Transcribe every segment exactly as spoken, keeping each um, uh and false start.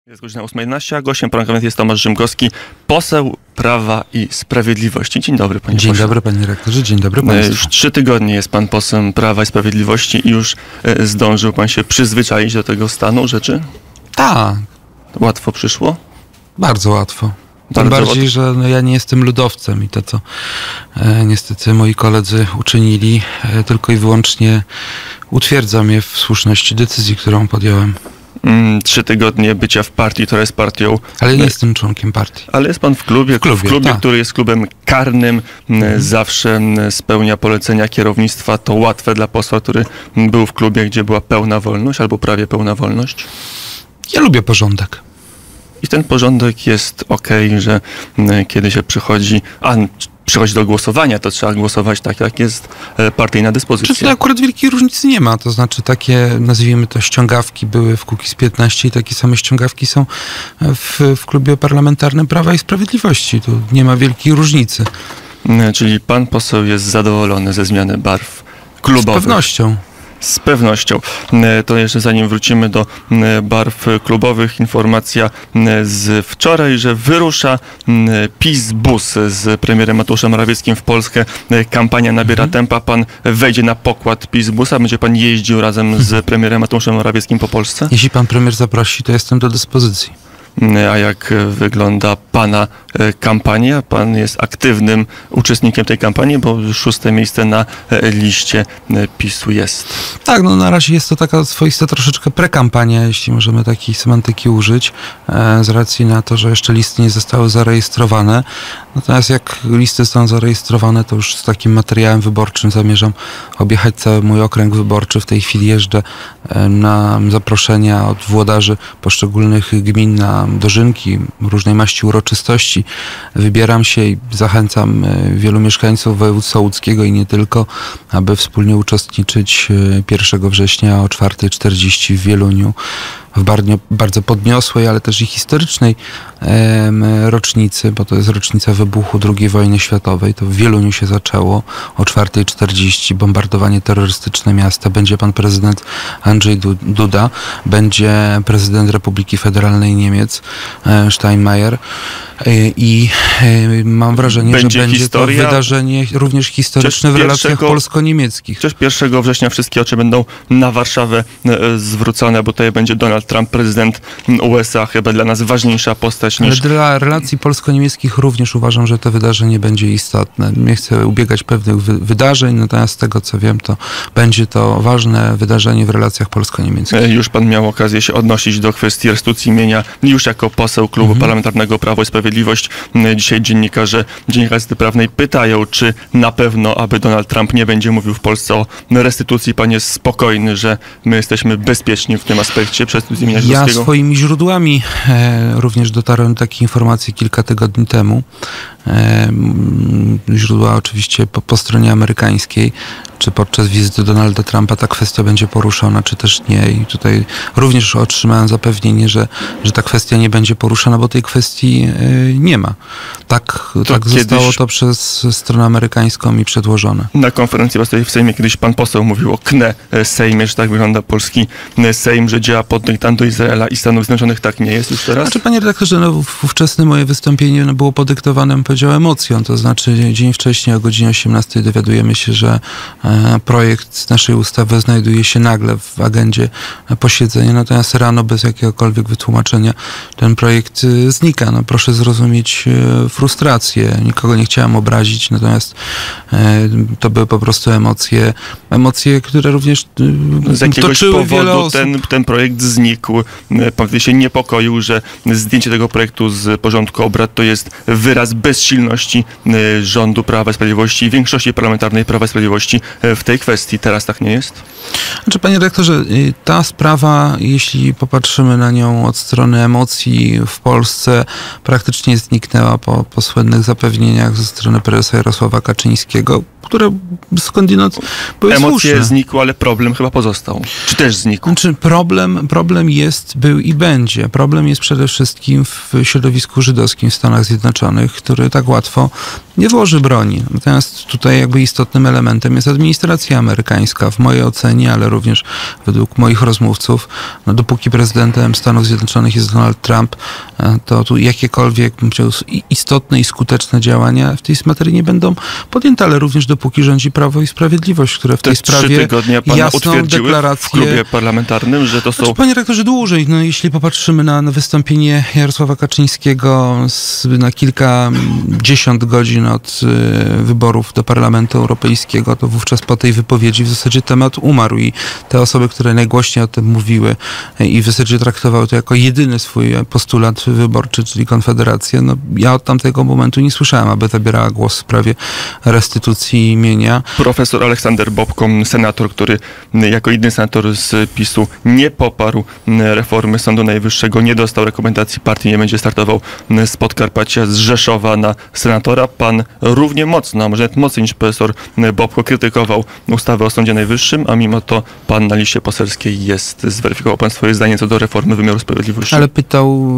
Jest godzina ósma jedenaście, a gościem poranka jest Tomasz Rzymkowski, poseł Prawa i Sprawiedliwości. Dzień dobry, panie Dzień pośle. dobry, panie rektorze, dzień dobry państwu. Już trzy tygodnie jest pan posłem Prawa i Sprawiedliwości i już e, zdążył pan się przyzwyczaić do tego stanu rzeczy? Tak. Łatwo przyszło? Bardzo łatwo. Tym Bardzo bardziej, łatwo. że no, ja nie jestem ludowcem i to, co e, niestety moi koledzy uczynili, e, tylko i wyłącznie utwierdza mnie w słuszności decyzji, którą podjąłem. Mm, trzy tygodnie bycia w partii, która jest partią... Ale nie jestem członkiem partii. Ale jest pan w klubie, w klubie, w klubie tak. który jest klubem karnym, mhm. zawsze spełnia polecenia kierownictwa. To łatwe dla posła, który był w klubie, gdzie była pełna wolność albo prawie pełna wolność? Ja lubię porządek. I ten porządek jest okej, że m, kiedy się przychodzi, a przychodzi do głosowania, to trzeba głosować tak, jak jest e, partyjna dyspozycja. Czy to akurat wielkiej różnicy nie ma, to znaczy takie, nazwijmy to, ściągawki były w Kukiz piętnaście i takie same ściągawki są w, w klubie parlamentarnym Prawa i Sprawiedliwości. Tu nie ma wielkiej różnicy. M, czyli pan poseł jest zadowolony ze zmiany barw klubowych? Z pewnością. Z pewnością. To jeszcze zanim wrócimy do barw klubowych, informacja z wczoraj, że wyrusza PiS bus z premierem Mateuszem Morawieckim w Polskę. Kampania nabiera mhm. tempa. Pan wejdzie na pokład PiS busa. Będzie pan jeździł razem z premierem Mateuszem Morawieckim po Polsce? Jeśli pan premier zaprosi, to jestem do dyspozycji. A jak wygląda pana kampania? Pan jest aktywnym uczestnikiem tej kampanii, bo szóste miejsce na liście PiSu jest. Tak, no na razie jest to taka swoista troszeczkę prekampania, jeśli możemy takiej semantyki użyć, z racji na to, że jeszcze listy nie zostały zarejestrowane. Natomiast jak listy są zarejestrowane, to już z takim materiałem wyborczym zamierzam objechać cały mój okręg wyborczy. W tej chwili jeżdżę na zaproszenia od włodarzy poszczególnych gmin na dożynki, różnej maści uroczystości. Wybieram się i zachęcam wielu mieszkańców województwa łódzkiego i nie tylko, aby wspólnie uczestniczyć pierwszego września o czwarta czterdzieści w Wieluniu, w bardzo, bardzo podniosłej, ale też i historycznej em, rocznicy, bo to jest rocznica wybuchu drugiej wojny światowej. To w Wieluniu się zaczęło o czwarta czterdzieści, bombardowanie terrorystyczne miasta. Będzie pan prezydent Andrzej Duda, będzie prezydent Republiki Federalnej Niemiec e, Steinmeier e, i e, mam wrażenie, będzie że będzie historia, to wydarzenie również historyczne w relacjach polsko-niemieckich. Chociaż pierwszego września wszystkie oczy będą na Warszawę e, zwrócone, bo tutaj będzie Donald Trump, prezydent U S A, chyba dla nas ważniejsza postać niż... Ale dla relacji polsko-niemieckich również uważam, że to wydarzenie będzie istotne. Nie chcę ubiegać pewnych wy wydarzeń, natomiast z tego co wiem, to będzie to ważne wydarzenie w relacjach polsko-niemieckich. Już pan miał okazję się odnosić do kwestii restytucji mienia już jako poseł klubu mhm. parlamentarnego Prawo i Sprawiedliwość. Dzisiaj dziennikarze Dziennikarstwa Prawnej pytają, czy na pewno, aby Donald Trump nie będzie mówił w Polsce o restytucji. Pan jest spokojny, że my jesteśmy bezpieczni w tym aspekcie przez Ja swoimi źródłami e, również dotarłem do takiej informacji kilka tygodni temu. E, źródła oczywiście po, po stronie amerykańskiej, czy podczas wizyty Donalda Trumpa ta kwestia będzie poruszona, czy też nie. I tutaj również otrzymałem zapewnienie, że, że ta kwestia nie będzie poruszona, bo tej kwestii y, nie ma. Tak, to tak zostało to przez stronę amerykańską mi przedłożone. Na konferencji prasowej w Sejmie kiedyś pan poseł mówił o kne Sejmie, że tak wygląda polski Sejm, że działa pod dyktando Izraela i Stanów Zjednoczonych. Tak nie jest już teraz? Znaczy, panie redaktorze, no, ówczesne moje wystąpienie no, było podyktowane, bym powiedział, emocją. To znaczy dzień wcześniej o godzinie osiemnastej dowiadujemy się, że projekt naszej ustawy znajduje się nagle w agendzie posiedzenia, natomiast rano bez jakiegokolwiek wytłumaczenia ten projekt znika. No, proszę zrozumieć frustrację. Nikogo nie chciałem obrazić, natomiast to były po prostu emocje, emocje, które również z jakiegoś toczyły wiele powodu osób. Ten, ten projekt znikł. Pan się niepokoił, że zdjęcie tego projektu z porządku obrad to jest wyraz bezsilności rządu Prawa i Sprawiedliwości i większości parlamentarnej Prawa i Sprawiedliwości w tej kwestii. Teraz tak nie jest? Znaczy, panie rektorze, ta sprawa, jeśli popatrzymy na nią od strony emocji w Polsce, praktycznie zniknęła po, po słynnych zapewnieniach ze strony prezesa Jarosława Kaczyńskiego, które skądinąd były Emocje słuszne. znikły, ale problem chyba pozostał. Czy też znikł? Znaczy, problem, problem jest, był i będzie. Problem jest przede wszystkim w środowisku żydowskim w Stanach Zjednoczonych, który tak łatwo Nie włoży broni. Natomiast tutaj jakby istotnym elementem jest administracja amerykańska. W mojej ocenie, ale również według moich rozmówców, no dopóki prezydentem Stanów Zjednoczonych jest Donald Trump, to tu jakiekolwiek istotne i skuteczne działania w tej materii nie będą podjęte, ale również dopóki rządzi Prawo i Sprawiedliwość, które w tej Te sprawie trzy tygodnie pana jasną utwierdziły deklarację... w klubie parlamentarnym, że to są... Znaczy, panie rektorze, dłużej. No, jeśli popatrzymy na, na wystąpienie Jarosława Kaczyńskiego z, na kilkadziesiąt godzin od y, wyborów do Parlamentu Europejskiego, to wówczas po tej wypowiedzi w zasadzie temat umarł i te osoby, które najgłośniej o tym mówiły y, i w zasadzie traktowały to jako jedyny swój postulat wyborczy, czyli Konfederację, no ja od tamtego momentu nie słyszałem, aby zabierała głos w sprawie restytucji mienia. Profesor Aleksander Bobko, senator, który jako jedyny senator z PiSu nie poparł reformy Sądu Najwyższego, nie dostał rekomendacji partii, nie będzie startował z Podkarpacia, z Rzeszowa na senatora. Pan równie mocno, a może nawet mocniej niż profesor Bobko krytykował ustawę o Sądzie Najwyższym, a mimo to pan na liście poselskiej jest. Zweryfikował pan swoje zdanie co do reformy wymiaru sprawiedliwości? Ale pytał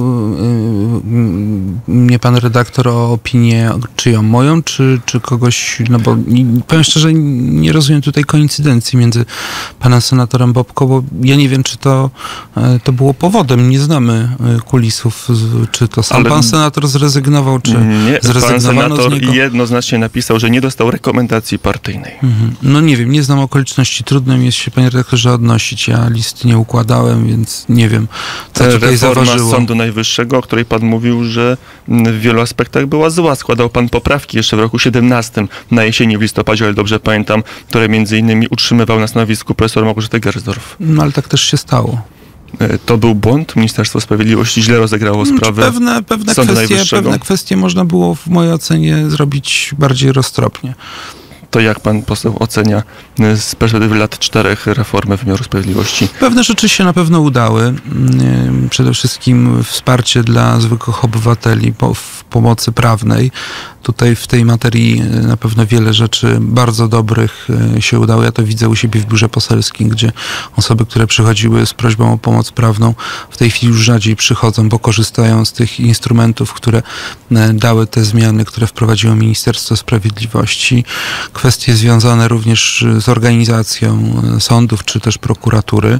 yy, mnie pan redaktor o opinię czyją, moją, czy, czy kogoś, no bo powiem szczerze, nie rozumiem tutaj koincydencji między panem senatorem Bobko, bo ja nie wiem, czy to, to było powodem. Nie znamy kulisów, czy to sam Ale pan senator zrezygnował, czy nie, zrezygnowano pan senator z niego? jednoznacznie napisał, że nie dostał rekomendacji partyjnej. Mhm. No nie wiem, nie znam okoliczności. Trudno mi jest się, panie redaktorze, odnosić. Ja listy nie układałem, więc nie wiem, co tutaj Reforma zaważyło. Sądu Najwyższego, o której pan mówił, że w wielu aspektach była zła. Składał pan poprawki jeszcze w roku siedemnastym, na jesieni, w listopadzie, ale dobrze pamiętam, które między innymi utrzymywał na stanowisku profesor Małgorzaty Gersdorf. No ale tak też się stało. To był błąd? Ministerstwo Sprawiedliwości źle rozegrało sprawę pewne, pewne Sądu kwestie, Najwyższego? Pewne kwestie można było w mojej ocenie zrobić bardziej roztropnie. To jak pan poseł ocenia z perspektywy lat czterech reformę wymiaru sprawiedliwości? Pewne rzeczy się na pewno udały. Przede wszystkim wsparcie dla zwykłych obywateli w pomocy prawnej. Tutaj w tej materii na pewno wiele rzeczy bardzo dobrych się udało. Ja to widzę u siebie w biurze poselskim, gdzie osoby, które przychodziły z prośbą o pomoc prawną, w tej chwili już rzadziej przychodzą, bo korzystają z tych instrumentów, które dały te zmiany, które wprowadziło Ministerstwo Sprawiedliwości. Kwestie związane również z organizacją sądów, czy też prokuratury.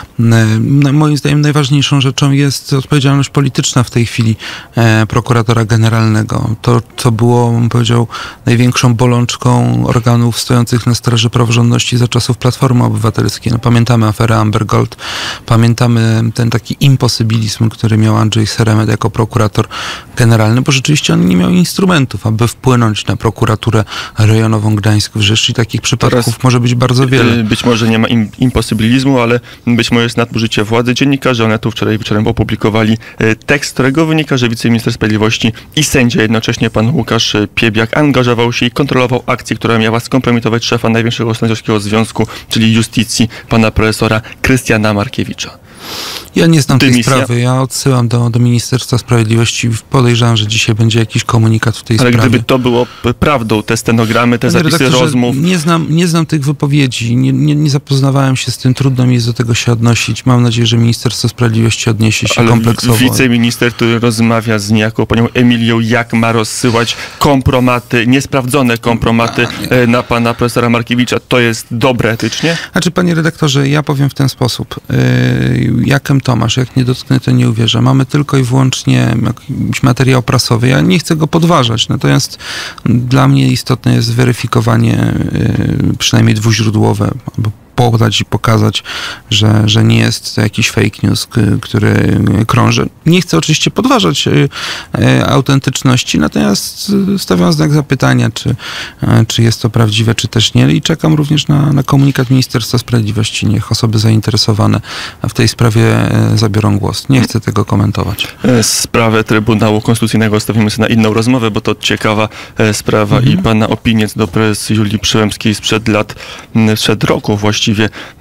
Moim zdaniem najważniejszą rzeczą jest odpowiedzialność polityczna w tej chwili prokuratora generalnego. To, co było było, bym powiedział, największą bolączką organów stojących na straży praworządności za czasów Platformy Obywatelskiej. No, pamiętamy aferę Amber Gold, pamiętamy ten taki imposybilizm, który miał Andrzej Seremet jako prokurator generalny, bo rzeczywiście on nie miał instrumentów, aby wpłynąć na prokuraturę rejonową Gdańsk w Rzeszy i takich przypadków Teraz, może być bardzo wiele. Być może nie ma im, imposybilizmu, ale być może jest nadużycie władzy. Dziennikarze Onetu wczoraj wieczorem opublikowali tekst, z którego wynika, że wiceminister sprawiedliwości i sędzia, jednocześnie pan Łukasz Piebiak, angażował się i kontrolował akcję, która miała skompromitować szefa największego sędziowskiego związku, czyli Justicji, pana profesora Krystiana Markiewicza. Ja nie znam Dymisja. tej sprawy. Ja odsyłam do, do Ministerstwa Sprawiedliwości. Podejrzewam, że dzisiaj będzie jakiś komunikat w tej Ale sprawie. Ale gdyby to było prawdą, te stenogramy, te Panie zapisy rozmów... Nie znam, nie znam tych wypowiedzi. Nie, nie, nie zapoznawałem się z tym. Trudno mi jest do tego się odnosić. Mam nadzieję, że Ministerstwo Sprawiedliwości odniesie się Ale kompleksowo. wiceminister, który rozmawia z niejaką panią Emilią, jak ma rozsyłać kompromaty, niesprawdzone kompromaty na pana profesora Markiewicza, to jest dobre etycznie? Znaczy, panie redaktorze, ja powiem w ten sposób. Yy, Jakem Tomasz, jak nie dotknę, to nie uwierzę. Mamy tylko i wyłącznie jakiś materiał prasowy. Ja nie chcę go podważać, natomiast dla mnie istotne jest weryfikowanie yy, przynajmniej dwuźródłowe, albo podać i pokazać, że, że nie jest to jakiś fake news, który krąży. Nie chcę oczywiście podważać autentyczności, natomiast stawiam znak zapytania, czy, czy jest to prawdziwe, czy też nie. I czekam również na, na komunikat Ministerstwa Sprawiedliwości. Niech osoby zainteresowane w tej sprawie zabiorą głos. Nie chcę tego komentować. Sprawę Trybunału Konstytucyjnego zostawimy sobie na inną rozmowę, bo to ciekawa sprawa mhm. i pana opinie do prezes Julii Przyłębskiej sprzed lat, sprzed roku właściwie.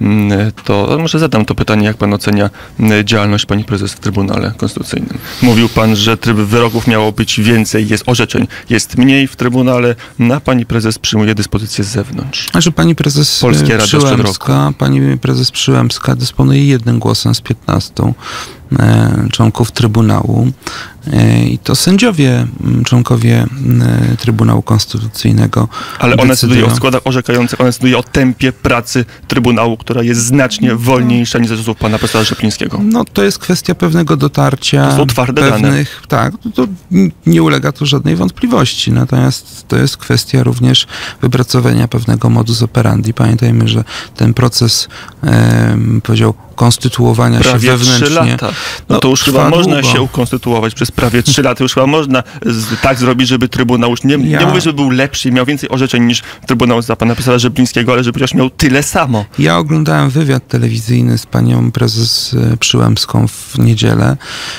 To może zadam to pytanie, jak pan ocenia działalność pani prezes w Trybunale Konstytucyjnym. Mówił pan, że tryb wyroków miało być więcej, jest orzeczeń, jest mniej w Trybunale, a pani prezes przyjmuje dyspozycje z zewnątrz. Znaczy pani prezes Przyłębska, pani prezes Przyłębska dysponuje jednym głosem z piętnastu. członków Trybunału. I to sędziowie, członkowie Trybunału Konstytucyjnego. Ale one decydują o składach orzekających, one decydują o tempie pracy Trybunału, która jest znacznie wolniejsza niż za czasów pana profesora Rzeplińskiego. No to jest kwestia pewnego dotarcia. To są twarde pewnych, dane. Tak, to nie ulega tu żadnej wątpliwości. Natomiast to jest kwestia również wypracowania pewnego modus operandi. Pamiętajmy, że ten proces, e, powiedział, konstytuowania prawie się wewnętrznie. trzy lata. No, no to już chyba można długo. się ukonstytuować przez prawie trzy lata. Już chyba można z, tak zrobić, żeby Trybunał już nie, ja... nie mówię, żeby był lepszy i miał więcej orzeczeń niż Trybunał za pana profesora Rzeplińskiego, ale żeby chociaż miał tyle samo. Ja oglądałem wywiad telewizyjny z panią prezes Przyłębską w niedzielę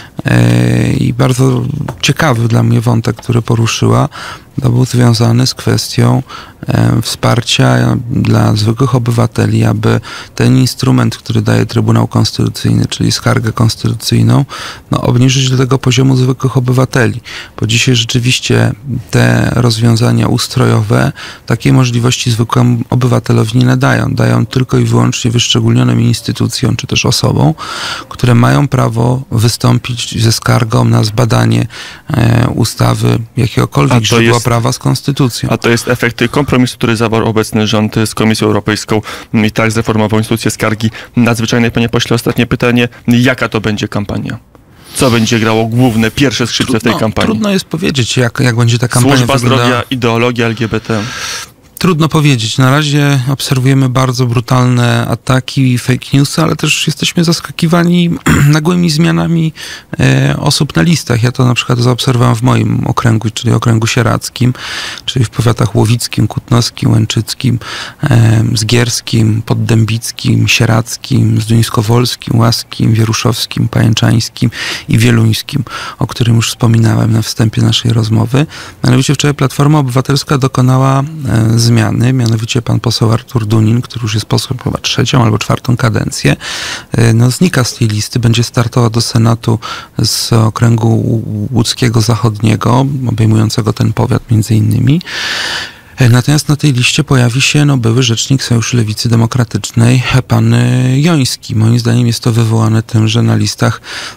yy, i bardzo ciekawy dla mnie wątek, który poruszyła. To był związany z kwestią e, wsparcia dla zwykłych obywateli, aby ten instrument, który daje Trybunał Konstytucyjny, czyli skargę konstytucyjną, no, obniżyć do tego poziomu zwykłych obywateli. Bo dzisiaj rzeczywiście te rozwiązania ustrojowe takiej możliwości zwykłemu obywatelowi nie nadają. Dają tylko i wyłącznie wyszczególnionym instytucjom, czy też osobom, które mają prawo wystąpić ze skargą na zbadanie e, ustawy jakiegokolwiek źródła prawa z konstytucją. A to jest efekt kompromisu, który zawarł obecny rząd z Komisją Europejską i tak zreformował instytucję skargi nadzwyczajnej. Panie pośle, ostatnie pytanie. Jaka to będzie kampania? Co będzie grało główne, pierwsze skrzypce trudno, w tej kampanii? Trudno jest powiedzieć, jak, jak będzie ta kampania Służba wyglądała. zdrowia, ideologia L G B T. Trudno powiedzieć. Na razie obserwujemy bardzo brutalne ataki, fake newsy, ale też jesteśmy zaskakiwani nagłymi zmianami e, osób na listach. Ja to na przykład zaobserwowałem w moim okręgu, czyli okręgu sieradzkim, czyli w powiatach łowickim, kutnowskim, łęczyckim, e, zgierskim, poddębickim, sieradzkim, zduńskowolskim, łaskim, wieruszowskim, pajęczańskim i wieluńskim, o którym już wspominałem na wstępie naszej rozmowy. Mianowicie wczoraj Platforma Obywatelska dokonała e, zmiany. Zmiany, mianowicie pan poseł Artur Dunin, który już jest posłem chyba trzecią albo czwartą kadencję, no znika z tej listy, będzie startował do Senatu z okręgu łódzkiego zachodniego, obejmującego ten powiat między innymi. Natomiast na tej liście pojawi się no, były rzecznik Sojuszu Lewicy Demokratycznej, pan Joński. Moim zdaniem jest to wywołane tym, że na listach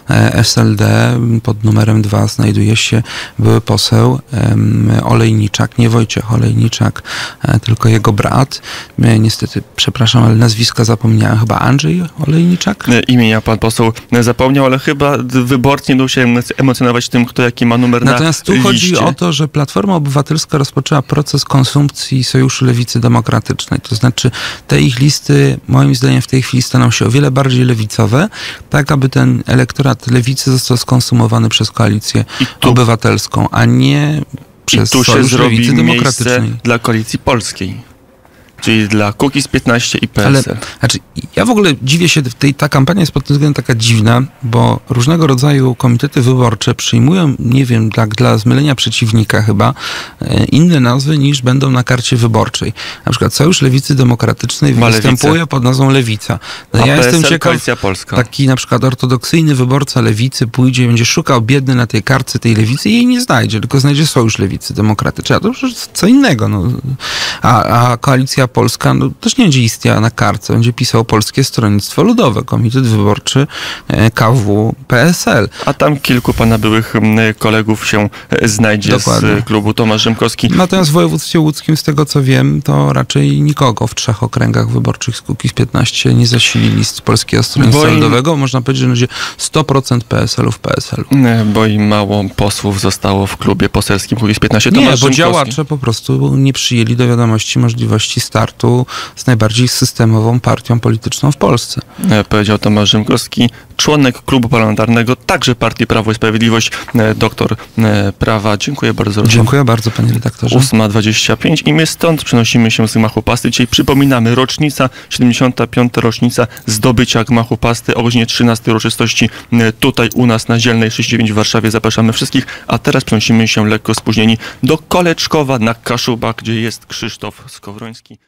S L D pod numerem dwa znajduje się były poseł um, Olejniczak, nie Wojciech Olejniczak, tylko jego brat. Niestety, przepraszam, ale nazwiska zapomniałem. Chyba Andrzej Olejniczak? Imienia pan poseł zapomniał, ale chyba wyborcy nie będą się emocjonować tym, kto jaki ma numer Natomiast na liście. Natomiast tu chodzi o to, że Platforma Obywatelska rozpoczęła proces konsumpcji Sojuszu Lewicy Demokratycznej. To znaczy te ich listy moim zdaniem w tej chwili staną się o wiele bardziej lewicowe, tak aby ten elektorat lewicy został skonsumowany przez Koalicję tu, Obywatelską, a nie przez i tu Sojusz się Lewicy zrobi Demokratycznej. Miejsce dla Koalicji Polskiej. Czyli dla Kukiz piętnaście i P S L. Ale, znaczy, ja w ogóle dziwię się, tej, ta kampania jest pod tym względem taka dziwna, bo różnego rodzaju komitety wyborcze przyjmują, nie wiem, dla, dla zmylenia przeciwnika chyba, e, inne nazwy niż będą na karcie wyborczej. Na przykład Sojusz Lewicy Demokratycznej Ma występuje lewicę. pod nazwą Lewica. No, A ja P S L, jestem ciekaw, Koalicja Polska. taki na przykład ortodoksyjny wyborca Lewicy pójdzie i będzie szukał biedny na tej kartce tej Lewicy i jej nie znajdzie, tylko znajdzie Sojusz Lewicy Demokratycznej. A to już co innego. No. A, a Koalicja Polska no, też nie będzie istniała na kartce, będzie pisał Polskie Stronnictwo Ludowe, Komitet Wyborczy K W P S L. A tam kilku pana byłych kolegów się znajdzie Dokładnie. z klubu. Tomasz Rzymkowski. Natomiast w województwie łódzkim, z tego co wiem, to raczej nikogo w trzech okręgach wyborczych z Kukiz piętnaście nie zasili list Polskiego Stronnictwa im... Ludowego. Można powiedzieć, że będzie sto procent P S L-u w P S L-u. Nie, bo i mało posłów zostało w klubie poselskim Kukiz piętnaście. Tomasz nie, bo Rzymkowski. działacze po prostu nie przyjęli do wiadomości możliwości startu z najbardziej systemową partią polityczną w Polsce. Powiedział Tomasz Rzymkowski, członek klubu parlamentarnego, także partii Prawo i Sprawiedliwość, doktor prawa. Dziękuję bardzo. Dziękuję bardzo, panie redaktorze. ósma dwadzieścia pięć i my stąd przenosimy się z Gmachu Pasty. Dzisiaj przypominamy rocznica, siedemdziesiąta piąta rocznica zdobycia Gmachu Pasty o godzinie trzynastej uroczystości tutaj u nas na Zielnej sześćdziesiąt dziewięć w Warszawie. Zapraszamy wszystkich, a teraz przenosimy się lekko spóźnieni do Koleczkowa na Kaszubach, gdzie jest Krzysztof Skowroński.